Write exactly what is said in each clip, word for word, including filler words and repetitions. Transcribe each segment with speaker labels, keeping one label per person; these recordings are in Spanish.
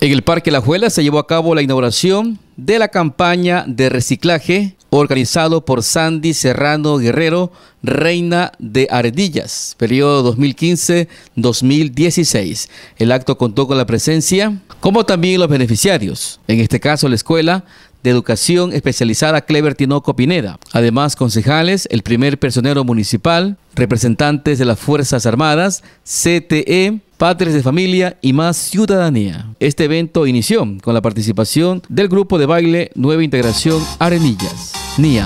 Speaker 1: En el Parque La Juela se llevó a cabo la inauguración de la campaña de reciclaje organizado por Sandy Serrano Guerrero, reina de Arenillas, periodo dos mil quince a dos mil dieciséis. El acto contó con la presencia, como también los beneficiarios, en este caso la Escuela de Educación Especializada Cleber Tinoco Pineda. Además, concejales, el primer personero municipal, representantes de las Fuerzas Armadas, C T E, padres de familia y más ciudadanía. Este evento inició con la participación del grupo de baile Nueva Integración Arenillas, N I A.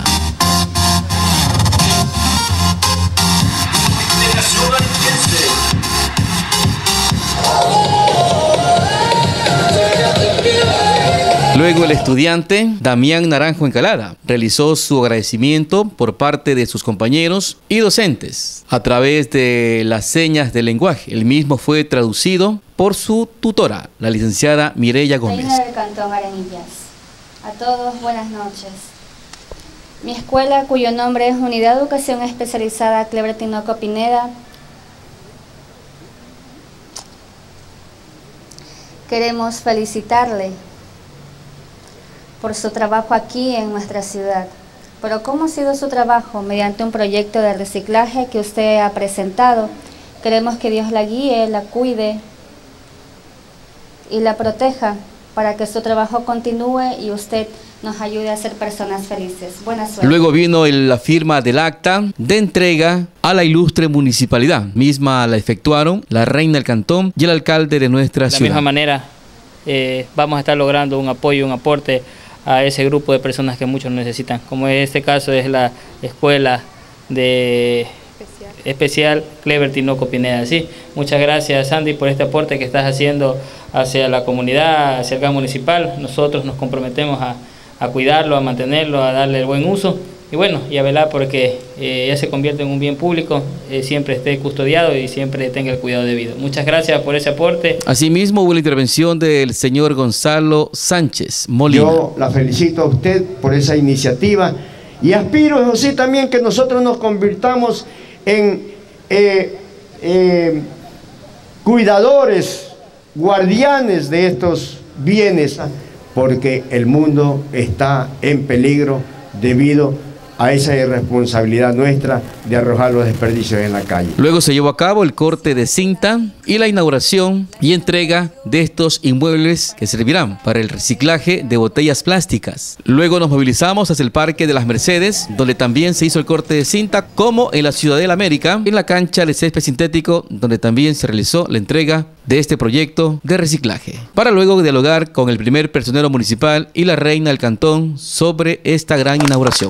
Speaker 1: Luego el estudiante Damián Naranjo Encalada realizó su agradecimiento por parte de sus compañeros y docentes a través de las señas del lenguaje. El mismo fue traducido por su tutora, la licenciada Mireya Gómez.
Speaker 2: Reina del Cantón Arenillas. A todos, buenas noches. Mi escuela, cuyo nombre es Unidad de Educación Especializada Cleber Tinoco Pineda, queremos felicitarle por su trabajo aquí en nuestra ciudad. Pero ¿cómo ha sido su trabajo? Mediante un proyecto de reciclaje que usted ha presentado. Queremos que Dios la guíe, la cuide y la proteja para que su trabajo continúe y usted nos ayude a ser personas felices. Buena suerte.
Speaker 1: Luego vino el, la firma del acta de entrega a la ilustre municipalidad. Misma la efectuaron la reina del cantón y el alcalde de nuestra ciudad.
Speaker 3: De la misma manera, eh, vamos a estar logrando un apoyo, un aporte a ese grupo de personas que muchos necesitan, como en este caso es la escuela de especial, especial Cleber Tinoco Pineda. Sí, muchas gracias, Sandy, por este aporte que estás haciendo hacia la comunidad, hacia el G A M municipal. Nosotros nos comprometemos a, a cuidarlo, a mantenerlo, a darle el buen uso y bueno, y a velar porque eh, ya se convierte en un bien público, eh, siempre esté custodiado y siempre tenga el cuidado debido. Muchas gracias por ese aporte.
Speaker 1: Asimismo hubo la intervención del señor Gonzalo Sánchez Molina.
Speaker 4: Yo la felicito a usted por esa iniciativa y aspiro, José, también que nosotros nos convirtamos en eh, eh, cuidadores, guardianes de estos bienes, porque el mundo está en peligro debido a esa irresponsabilidad nuestra de arrojar los desperdicios en la calle.
Speaker 1: Luego se llevó a cabo el corte de cinta y la inauguración y entrega de estos inmuebles que servirán para el reciclaje de botellas plásticas. Luego nos movilizamos hacia el Parque de las Mercedes, donde también se hizo el corte de cinta, como en la Ciudadela América, en la cancha de césped sintético, donde también se realizó la entrega de este proyecto de reciclaje, para luego dialogar con el primer personero municipal y la reina del cantón sobre esta gran inauguración.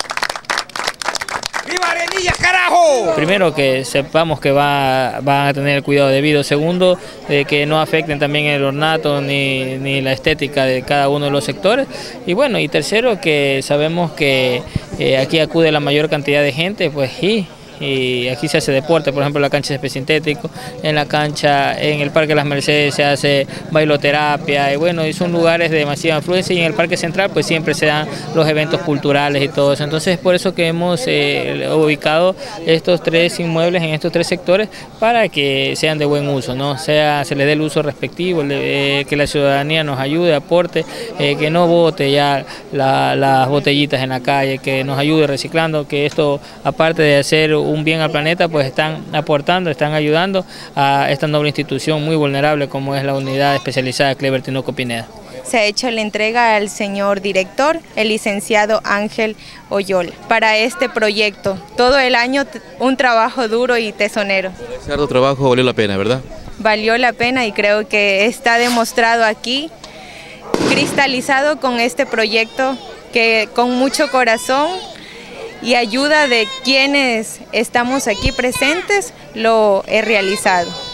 Speaker 3: Primero, que sepamos que va, van a tener el cuidado debido. Segundo, eh, que no afecten también el ornato ni, ni la estética de cada uno de los sectores. Y bueno, y tercero, que sabemos que eh, aquí acude la mayor cantidad de gente, pues sí. Y aquí se hace deporte, por ejemplo en la cancha de césped sintético, en la cancha, en el Parque de las Mercedes se hace bailoterapia y bueno, y son lugares de demasiada influencia y en el Parque Central pues siempre se dan los eventos culturales y todo eso. Entonces es por eso que hemos eh, ubicado estos tres inmuebles en estos tres sectores para que sean de buen uso, ¿no? Sea, se les dé el uso respectivo, eh, que la ciudadanía nos ayude, aporte, eh, que no bote ya la, las botellitas en la calle, que nos ayude reciclando, que esto aparte de hacer un bien al planeta, pues están aportando, están ayudando a esta noble institución muy vulnerable como es la Unidad Especializada Cleber Tinoco Pineda.
Speaker 5: Se ha hecho la entrega al señor director, el licenciado Ángel Oyola, para este proyecto. Todo el año un trabajo duro y tesonero.
Speaker 1: Ese arduo trabajo valió la pena, ¿verdad?
Speaker 5: Valió la pena y creo que está demostrado aquí, cristalizado con este proyecto que con mucho corazón y ayuda de quienes estamos aquí presentes lo he realizado.